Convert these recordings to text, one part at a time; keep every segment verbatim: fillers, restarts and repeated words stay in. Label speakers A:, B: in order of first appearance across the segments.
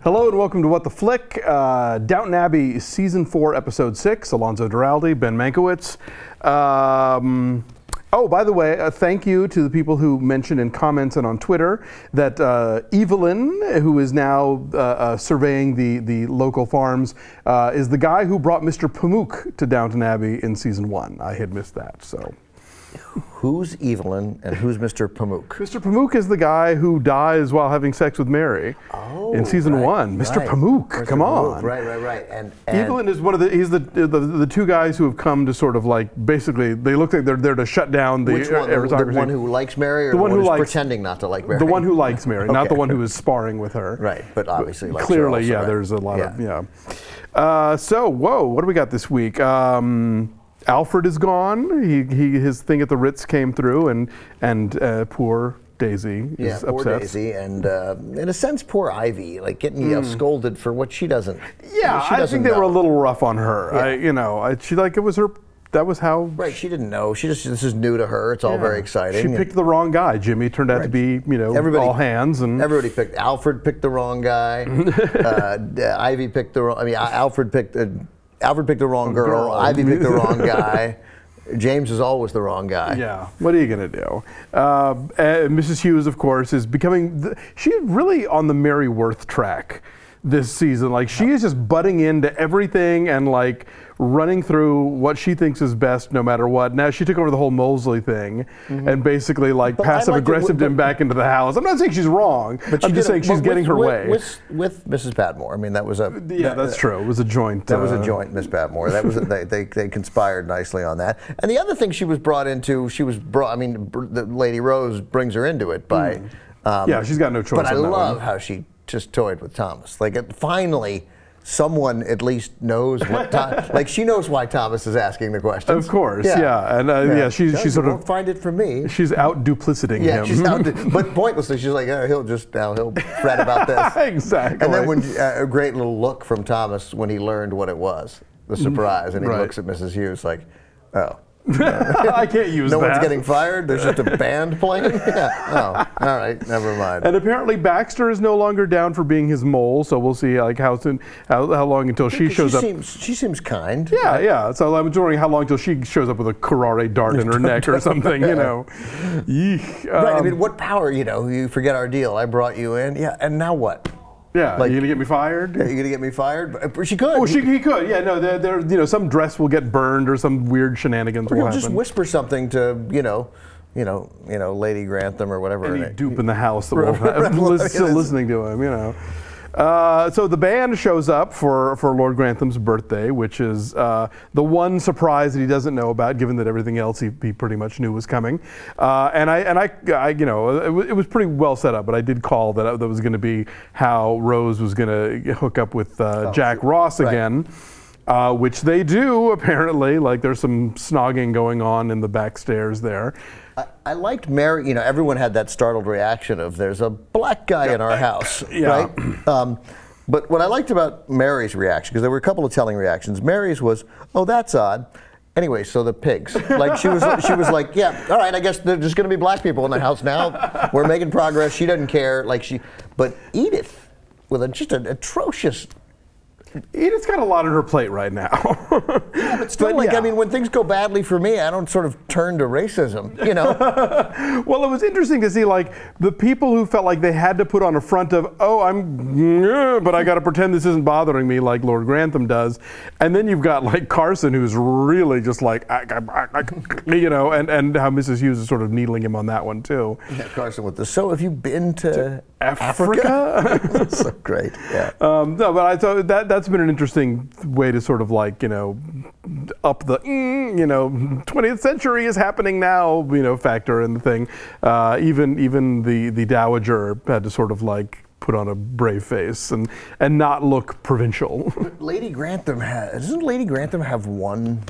A: Hello and welcome to What the Flick, uh, Downton Abbey Season four, Episode six, Alonso Duralde, Ben Mankiewicz. Um, oh, by the way, uh, thank you to the people who mentioned in comments and on Twitter that uh, Evelyn, who is now uh, uh, surveying the, the local farms, uh, is the guy who brought Mister Pamuk to Downton Abbey in Season one. I had missed that, so...
B: Who's Evelyn and who's Mister Pamuk?
A: Mister Pamuk is the guy who dies while having sex with Mary
B: oh,
A: in season
B: right,
A: one. Mister
B: Right.
A: Pamuk,
B: Mister
A: come
B: Pamuk,
A: on.
B: Right, right, right. And, and
A: Evelyn is one of the, he's the, the the two guys who have come to sort of like, basically, they look like they're there to shut down the
B: which one?
A: aristocracy.
B: The one who likes Mary or
A: the one,
B: the one
A: who
B: who's
A: likes,
B: pretending not to like Mary?
A: The one who likes Mary,
B: okay.
A: not the one who is sparring with her.
B: Right, but obviously
A: but
B: likes
A: clearly,
B: her also,
A: yeah,
B: right?
A: there's a lot
B: yeah.
A: of, yeah. Uh, so, whoa, what do we got this week? Um, Alfred is gone. He, he his thing at the Ritz came through, and and uh, poor Daisy
B: yeah,
A: is
B: poor
A: upset.
B: Daisy, and uh, in a sense, poor Ivy, like getting mm. you know, scolded for what she doesn't.
A: Yeah,
B: she doesn't
A: I think they
B: know.
A: were a little rough on her.
B: Yeah.
A: I, you know, I, she like it was her. That was how.
B: Right, she didn't know. She just this is new to her. It's all
A: yeah.
B: very exciting.
A: She picked the wrong guy. Jimmy turned out
B: right.
A: to be, you know,
B: everybody,
A: all hands, and
B: everybody picked. Alfred picked the wrong guy. uh, Ivy picked the wrong. I mean, Alfred picked. Uh, Alfred picked the wrong girl.
A: girl.
B: Ivy picked the wrong guy. James is always the wrong guy.
A: Yeah. What are you going to do? Uh, and Missus Hughes, of course, is becoming, the, she's really on the Mary Worth track this season. Like, she is just butting into everything and, like, running through what she thinks is best no matter what. Now, she took over the whole Molesley thing mm-hmm. and basically, like, passive-aggressive him back into the house. I'm not saying she's wrong.
B: But
A: I'm just saying
B: a,
A: she's
B: with,
A: getting her
B: with,
A: way.
B: With, with Missus Patmore. I mean, that was a...
A: Yeah, that's uh, true. It was a joint.
B: That
A: uh,
B: was a joint, Miss Patmore. That was a, they, they they conspired nicely on that. And the other thing she was brought into, she was brought, I mean, the Lady Rose brings her into it by... Mm. Um,
A: yeah, she's got no choice
B: But I
A: on that
B: love
A: one.
B: how she just toyed with Thomas. Like, it, finally... someone at least knows what Tom, like she knows why Thomas is asking the questions.
A: Of course, yeah, yeah. and uh, yeah. yeah, she's she's sort
B: won't
A: of
B: find it for me.
A: She's out dupliciting
B: yeah,
A: him.
B: she's out, but pointlessly. She's like, oh, he'll just now he'll fret about this.
A: Exactly.
B: And then when uh, a great little look from Thomas when he learned what it was, the surprise, and he
A: right.
B: looks at Missus Hughes like, oh.
A: I can't use
B: no
A: that.
B: No one's getting fired? There's just a band playing? Yeah. Oh, all right, never mind.
A: And apparently Baxter is no longer down for being his mole, so we'll see like how soon, how, how long until she shows
B: she
A: up.
B: Seems, she seems kind.
A: Yeah,
B: right?
A: yeah. So I'm wondering how long until she shows up with a curare dart in her neck or something, you know. Yeesh. Um,
B: right, I mean, what power, you know, you forget our deal. I brought you in. Yeah, and now what?
A: Yeah,
B: like,
A: you gonna get me fired?
B: Yeah, you gonna get me fired? But she could.
A: Oh, she he could. Yeah, no, there, there, you know, some dress will get burned or some weird shenanigans
B: or
A: will
B: he'll
A: happen.
B: just whisper something to, you know, you know, you know, Lady Grantham or whatever.
A: Any dupe in the house that will have still listening to him, you know. Uh, so the band shows up for, for Lord Grantham's birthday, which is uh, the one surprise that he doesn't know about, given that everything else he, he pretty much knew was coming. Uh, and I, and I, I, you know, it, w it was pretty well set up, but I did call that that was going to be how Rose was going to hook up with uh, oh, Jack Ross
B: right.
A: again. Uh, which they do, apparently. Like, there's some snogging going on in the back stairs there.
B: I, I liked Mary, you know, everyone had that startled reaction of, there's a black guy yeah. in our house,
A: yeah.
B: right? Um, but what I liked about Mary's reaction, because there were a couple of telling reactions, Mary's was, oh, that's odd. Anyway, so the pigs. Like, she was, she was like, yeah, all right, I guess there's just going to be black people in the house now. We're making progress. She doesn't care. Like, she, but Edith, with a, just an atrocious...
A: Edith's got a lot on her plate right now.
B: Yeah, but still, but like, yeah. I mean, when things go badly for me, I don't sort of turn to racism, you know?
A: Well, it was interesting to see, like, the people who felt like they had to put on a front of, oh, I'm, but I got to pretend this isn't bothering me, like Lord Grantham does. And then you've got, like, Carson, who's really just like, you know, and, and how Missus Hughes is sort of needling him on that one, too.
B: Yeah, Carson with the, so have you been to, to
A: Africa?
B: Africa? That's so great, yeah.
A: Um, no, but I thought that, that's been an interesting way to sort of like, you know, up the, mm, you know, twentieth century is happening now, you know, factor in the thing. Uh, even even the, the Dowager had to sort of like put on a brave face and, and not look provincial.
B: Lady Grantham has, doesn't Lady Grantham have one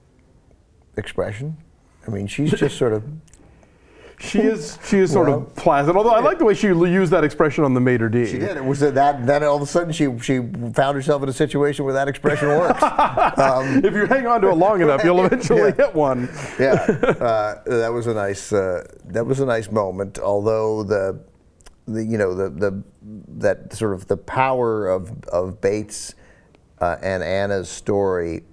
B: expression? I mean, she's just sort of...
A: She is she is sort
B: well,
A: of placid. Although I like the way she used that expression on the maitre d'.
B: She did. It was that. Then all of a sudden she she found herself in a situation where that expression works. Um,
A: if you hang on to it long enough, you'll eventually
B: yeah.
A: hit one.
B: Yeah, uh, that was a nice uh, that was a nice moment. Although the the you know the the that sort of the power of of Bates uh, and Anna's story,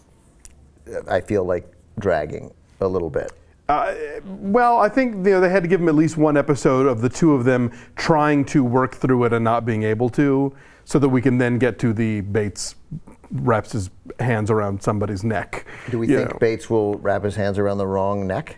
B: I feel like dragging a little bit.
A: Uh, well, I think you know, they had to give him at least one episode of the two of them trying to work through it and not being able to, so that we can then get to the Bates wraps his hands around somebody's neck.
B: Do we
A: you
B: think
A: know.
B: Bates will wrap his hands around the wrong neck?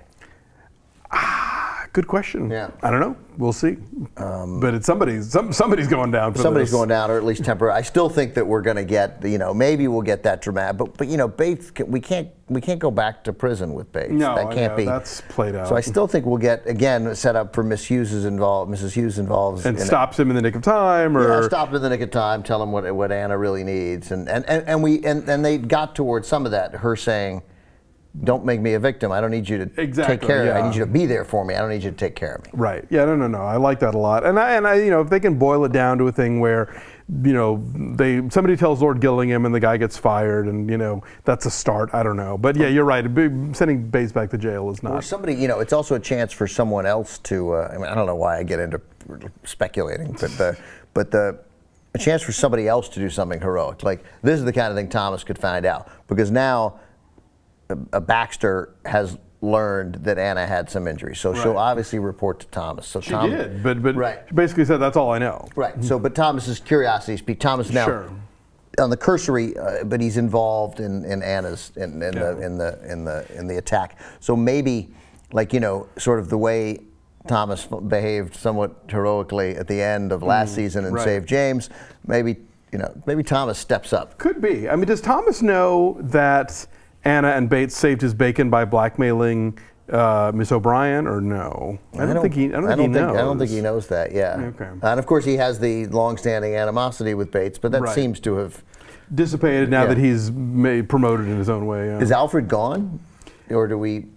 A: Ah, good question.
B: Yeah.
A: I don't know. We'll see. Um, but it's somebody's some, somebody's going down for
B: Somebody's
A: this.
B: going down, or at least temporary. I still think that we're going to get, you know, maybe we'll get that dramatic. But but you know, Bates, we can't we can't go back to prison with Bates.
A: No,
B: that can't
A: yeah,
B: be.
A: That's played out.
B: So I still think we'll get again set up for Miss Hughes is involved. Missus Hughes involved
A: and
B: in
A: stops him in the nick of time, or
B: yeah, stop in the nick of time, tell him what what Anna really needs, and and and, and we and, and they got towards some of that. Her saying, "Don't make me a victim. I don't need you to
A: Exactly,
B: take care of me.
A: yeah.
B: I need you to be there for me. I don't need you to take care of me."
A: Right. Yeah. No. No. No. I like that a lot. And I, and I, you know, if they can boil it down to a thing where, you know, they somebody tells Lord Gillingham and the guy gets fired, and you know that's a start. I don't know. But yeah, you're right. Sending Bates back to jail is
B: Or
A: not.
B: somebody, you know, it's also a chance for someone else to. Uh, I mean, I don't know why I get into speculating, but the, but the, a chance for somebody else to do something heroic. Like this is the kind of thing Thomas could find out, because now, uh, Baxter has learned that Anna had some injuries, so
A: Right.
B: she'll obviously report to Thomas. So
A: She
B: Tom,
A: did, but but
B: Right.
A: she basically said that's all I know.
B: Right. So, but Thomas's curiosity speak. Thomas now
A: Sure.
B: on the cursory, uh, but he's involved in, in Anna's in, in
A: Yeah.
B: the in the in the in the attack. So maybe, like you know, sort of the way Thomas behaved somewhat heroically at the end of last
A: Mm,
B: season and
A: right.
B: saved James. Maybe you know, maybe Thomas steps up.
A: Could be. I mean, does Thomas know that Anna and Bates saved his bacon by blackmailing uh, Miss O'Brien, or no? I don't, think he. I don't think he knows.
B: I don't think he knows that. Yeah.
A: Okay.
B: And of course, he has the long-standing animosity with Bates, but that
A: Right.
B: seems to have.
A: Dissipated now
B: Yeah.
A: that he's made, promoted in his own way. Yeah.
B: Is Alfred gone, or do we? You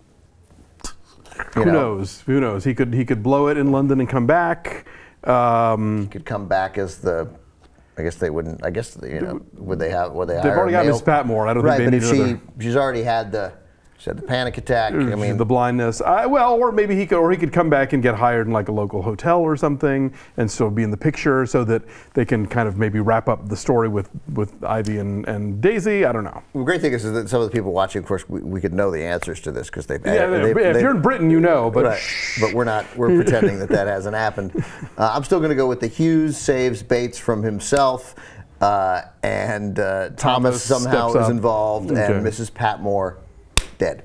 A: Who
B: know,
A: knows? Who knows? He could he could blow it in London and come back. Um,
B: Could come back as the. I guess they wouldn't. I guess you know. Would they have? Would they?
A: They've
B: hire
A: already
B: a
A: got
B: male-
A: Miss Patmore. I don't
B: right,
A: think they
B: but
A: need
B: if she
A: another.
B: she's already had the. She had the panic attack. I mean,
A: the blindness. I, well, or maybe he could, or he could come back and get hired in like a local hotel or something, and still be in the picture, so that they can kind of maybe wrap up the story with with Ivy and, and Daisy. I don't know.
B: the great thing is, is that some of the people watching, of course, we, we could know the answers to this because they've.
A: Yeah,
B: they've,
A: if
B: they've-
A: you're in Britain, you know, but
B: Right. But we're not. We're pretending that that hasn't happened. Uh, I'm still going to go with the Hughes saves Bates from himself, uh, and uh, Thomas,
A: Thomas
B: somehow
A: steps
B: is
A: up.
B: involved,
A: Okay.
B: and Missus Patmore dead.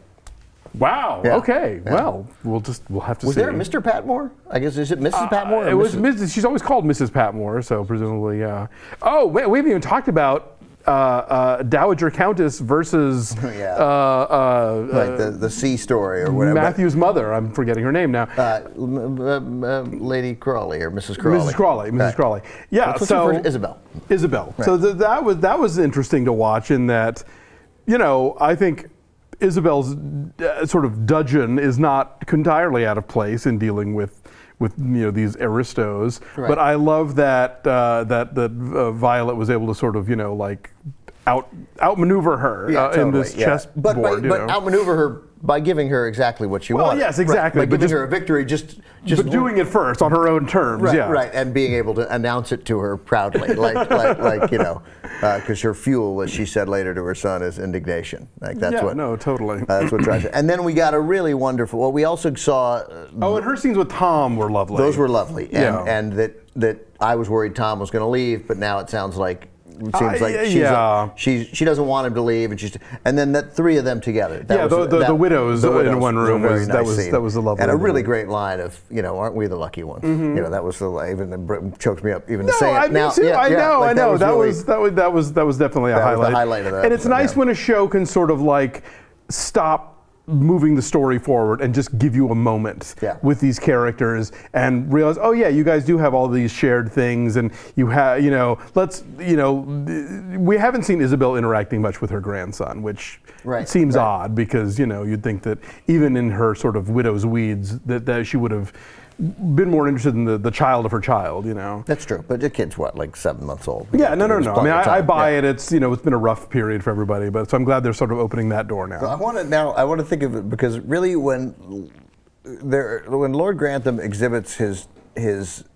A: wow.
B: Yeah.
A: Okay.
B: Yeah.
A: Well, we'll just we'll have to
B: Was
A: see.
B: there a Mister Patmore? I guess is it Missus
A: Uh,
B: Patmore? or
A: it was
B: Missus
A: Missus She's always called Missus Patmore, so presumably, yeah. Oh, we, we haven't even talked about uh, uh, Dowager Countess versus
B: Yeah.
A: uh, uh,
B: like the the sea story or whatever.
A: Matthew's mother. I'm forgetting her name now.
B: Uh, m- m- m- Lady Crawley or Missus Crawley.
A: Missus Crawley. Missus
B: Right.
A: Crawley. Yeah.
B: What's
A: so
B: her first- Isabel.
A: Isabel.
B: Right.
A: So th- that was that was interesting to watch in that, you know, I think Isabel's uh, sort of dudgeon is not entirely out of place in dealing with with you know these aristos.
B: Right.
A: But I love that uh, that that uh, Violet was able to sort of you know like out outmaneuver her
B: Yeah,
A: uh, in
B: totally,
A: this
B: yeah.
A: chess
B: but,
A: board.
B: But,
A: you
B: but
A: know.
B: outmaneuver her by giving her exactly what she
A: Well,
B: wanted.
A: yes, exactly,
B: Right. By
A: but
B: giving
A: just-
B: her a victory, just just
A: but doing it first on her own terms.
B: Right,
A: yeah.
B: right, and being able to announce it to her proudly, like, like, like you know, because her fuel, as she said later to her son, is indignation. Like that's
A: yeah.
B: what.
A: No. Totally.
B: Uh, that's what drives it. And then we got a really wonderful. Well, we also saw. Uh,
A: oh, and her scenes with Tom were lovely.
B: those were lovely, and,
A: Yeah.
B: and that that I was worried Tom was going to leave, but now it sounds like. It seems
A: Uh,
B: like she's
A: yeah.
B: a, she she doesn't want him to leave, and she's and then that three of them together. That
A: Yeah,
B: was,
A: the- the-
B: that-
A: the widows in one
B: a
A: room
B: very
A: was- that
B: nice
A: was-
B: scene.
A: that was a lovely
B: and a
A: little-
B: really great line of you know aren't we the lucky ones?
A: Mm-hmm.
B: You know that was the even it choked me up even
A: No,
B: to say it.
A: I, me
B: now,
A: too.
B: yeah,
A: I
B: yeah,
A: know,
B: like
A: I know.
B: was
A: That
B: really-
A: was that was that was that was definitely a
B: That was the
A: highlight.
B: highlight of the
A: And it's
B: episode,
A: nice
B: yeah.
A: when a show can sort of like stop moving the story forward and just give you a moment
B: Yeah.
A: with these characters and realize, oh yeah, you guys do have all these shared things, and you have, you know, let's, you know, we haven't seen Isabel interacting much with her grandson, which
B: Right,
A: seems
B: right.
A: odd because you know you'd think that even in her sort of widow's weeds that, that she would have been more interested in the, the child of her child, you know.
B: That's true, but the kid's what, like seven months old?
A: Yeah, no, no,
B: There's
A: no. I
B: plenty
A: mean,
B: of
A: I, I
B: time.
A: buy
B: Yeah.
A: it. It's you know, it's been a rough period for everybody, but so I'm glad they're sort of opening that door now.
B: I want to now. I want to think of it because really, when there, when Lord Grantham exhibits his his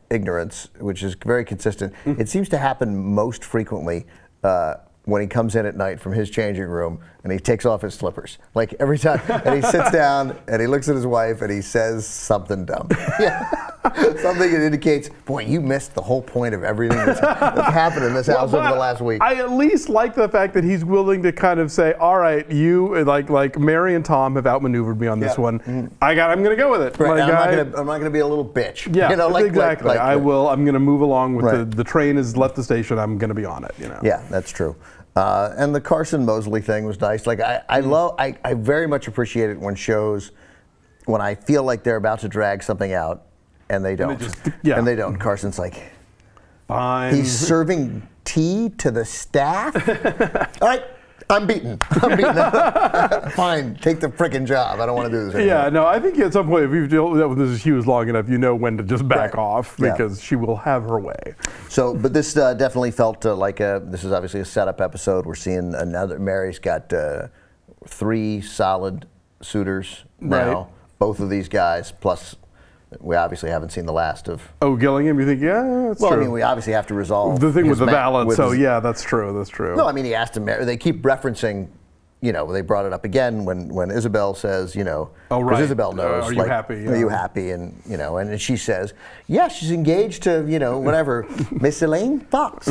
B: ignorance, which is very consistent. Mm-hmm. It seems to happen most frequently uh, when he comes in at night from his changing room and he takes off his slippers. Like every time, and he sits down and he looks at his wife and he says something dumb. Yeah. Something that indicates, boy, you missed the whole point of everything that's, that's happened in this house well, over the last week.
A: I at least like the fact that he's willing to kind of say, all right, you, like like Mary and Tom have outmaneuvered me on this yeah. one. Mm-hmm. I got, I'm going to go with it.
B: Right.
A: Like,
B: I'm, not
A: I,
B: gonna, I'm not going to be a little bitch.
A: Yeah,
B: you know, like,
A: exactly.
B: Like, like,
A: I will, I'm going to move along with
B: right.
A: the, the train has left the station. I'm going to be on it, you know.
B: Yeah, that's true. Uh, and the Carson Mosley thing was nice. Like I, I love, I, I very much appreciate it when shows, when I feel like they're about to drag something out, and they don't. And they, just, yeah. and they don't. Carson's like,
A: fine.
B: He's serving tea to the staff. All right, I'm beaten. I'm beaten. Fine, take the frickin' job. I don't want to do this anymore.
A: Yeah, no, I think at some point, if you've dealt with this Hughes long enough, you know when to just back
B: right.
A: off because yeah. she will have her way.
B: So, but this uh, definitely felt uh, like a, this is obviously a setup episode. We're seeing another, Mary's got uh, three solid suitors now. Right. Both of these guys, plus we obviously haven't seen the last of.
A: Oh, Gillingham, you think, yeah, that's
B: well,
A: true.
B: I mean, we obviously have to resolve
A: the thing with the valet, so
B: his,
A: yeah, that's true, that's true.
B: No, I mean, he asked him, they keep referencing, you know, they brought it up again when, when Isabel says, you know,
A: oh, right.
B: Isabel knows.
A: Uh, are you
B: like,
A: happy? Yeah.
B: Are you happy? And, you know, and she says, yeah, she's engaged to, you know, whatever, Miss Elaine Fox.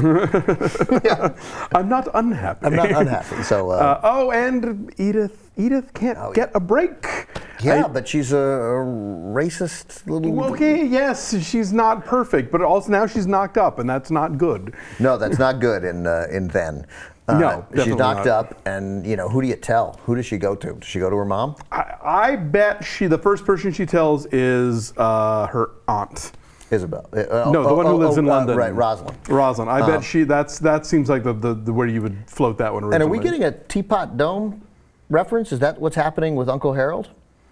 A: Yeah. I'm not unhappy.
B: I'm not unhappy, so. Uh,
A: uh, oh, and Edith, Edith can't oh, get yeah. a break.
B: Yeah,
A: I,
B: but she's a, a racist little.
A: Okay, yes, she's not perfect, but also now she's knocked up, and that's not good.
B: No, that's not good in uh, in then. Uh,
A: no,
B: she's knocked
A: not.
B: up, and you know, who do you tell? Who does she go to? Does she go to her mom?
A: I, I bet she. The first person she tells is uh, her aunt.
B: Isabel. Uh,
A: no, the
B: oh,
A: one who
B: oh,
A: lives
B: oh,
A: in London.
B: Uh, right, Rosalind.
A: Rosalind. I
B: um,
A: bet she. That's that seems like the, the the where you would float that one originally.
B: And are we getting a Teapot Dome reference? Is that what's happening with Uncle Harold?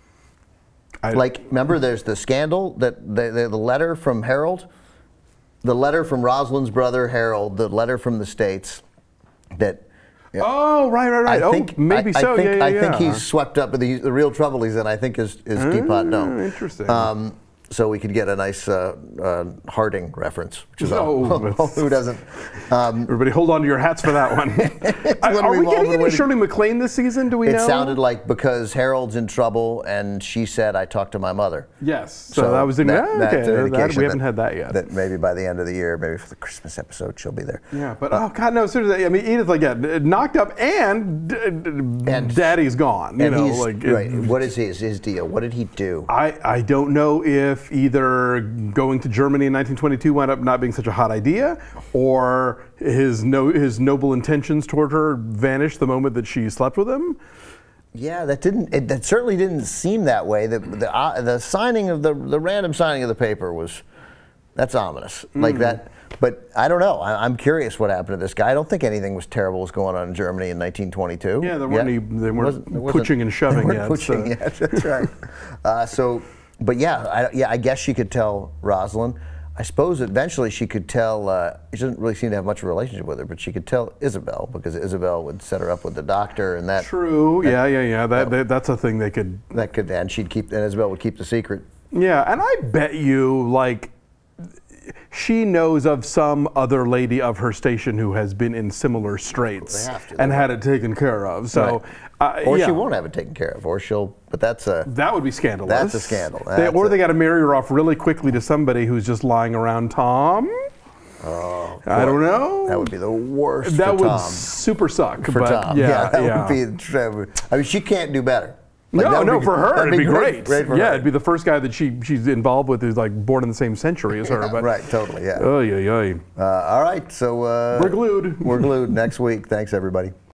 B: I, like, remember, there's the scandal that the, the, the letter from Harold, the letter from Rosalind's brother Harold, the letter from the States that.
A: Yeah. Oh, right, right, right.
B: I think,
A: oh, maybe
B: I,
A: so.
B: I think,
A: yeah, yeah,
B: I
A: yeah.
B: think he's swept up, but the, the real trouble he's in, I think, is, is
A: uh,
B: Teapot Dome.
A: Interesting.
B: Um, so we could get a nice uh, uh, Harding reference, which is
A: oh,
B: all, who doesn't. Um,
A: Everybody hold on to your hats for that one. I, are we getting any Shirley MacLaine this season? Do we
B: it
A: know?
B: It sounded like because Harold's in trouble and she said, I talked to my mother.
A: Yes. So, so that was in,
B: that,
A: yeah,
B: that's
A: okay.
B: an
A: that, we haven't
B: that,
A: had that yet.
B: That maybe by the end of the year, maybe for the Christmas episode, she'll be there.
A: Yeah, but uh, oh God, no, seriously. I mean, Edith, like, yeah, knocked up and, and Daddy's gone. You
B: and
A: know,
B: he's,
A: like
B: right.
A: It,
B: what is his, his deal? What did he do?
A: I, I don't know if either going to Germany in nineteen twenty-two wound up not being such a hot idea, or his no his noble intentions toward her vanished the moment that she slept with him.
B: Yeah, that didn't. It, that certainly didn't seem that way. The the, uh, the signing of the the random signing of the paper was that's ominous, mm. like that. But I don't know. I, I'm curious what happened to this guy. I don't think anything was terrible was going on in Germany in nineteen twenty-two.
A: Yeah, there weren't any, they weren't wasn't, pushing and shoving
B: they weren't
A: yet.
B: Pushing
A: so.
B: yet. That's right. uh, so, but yeah, I, yeah. I guess she could tell Rosalind. I suppose eventually she could tell, uh, she doesn't really seem to have much of a relationship with her, but she could tell Isabel, because Isabel would set her up with the doctor, and that.
A: True,
B: that,
A: yeah, yeah, yeah, that,
B: that,
A: that, that's a thing they could.
B: That could, and she'd keep, and Isabel would keep the secret.
A: Yeah, and I bet you, like, she knows of some other lady of her station who has been in similar straits
B: to,
A: and had it taken care of. So,
B: right.
A: uh,
B: or
A: yeah.
B: she won't have it taken care of, or she'll. But that's a.
A: That would be scandalous.
B: That's a scandal.
A: They,
B: that's
A: or
B: a,
A: they got to marry her off really quickly to somebody who's just lying around Tom.
B: Oh,
A: I
B: boy.
A: don't know.
B: That would be the worst.
A: That
B: for
A: would
B: Tom.
A: super suck.
B: For
A: but
B: Tom,
A: yeah,
B: yeah, that
A: yeah.
B: would be. I mean, she can't do better. Like,
A: no, no,
B: be,
A: for her, it'd be great.
B: great for
A: yeah,
B: her.
A: it'd be the first guy that she she's involved with who's like born in the same century as her.
B: Yeah,
A: but
B: right, totally, yeah.
A: Oh, yeah, yeah.
B: Uh, all right, so uh,
A: we're glued.
B: We're glued next week. Thanks, everybody.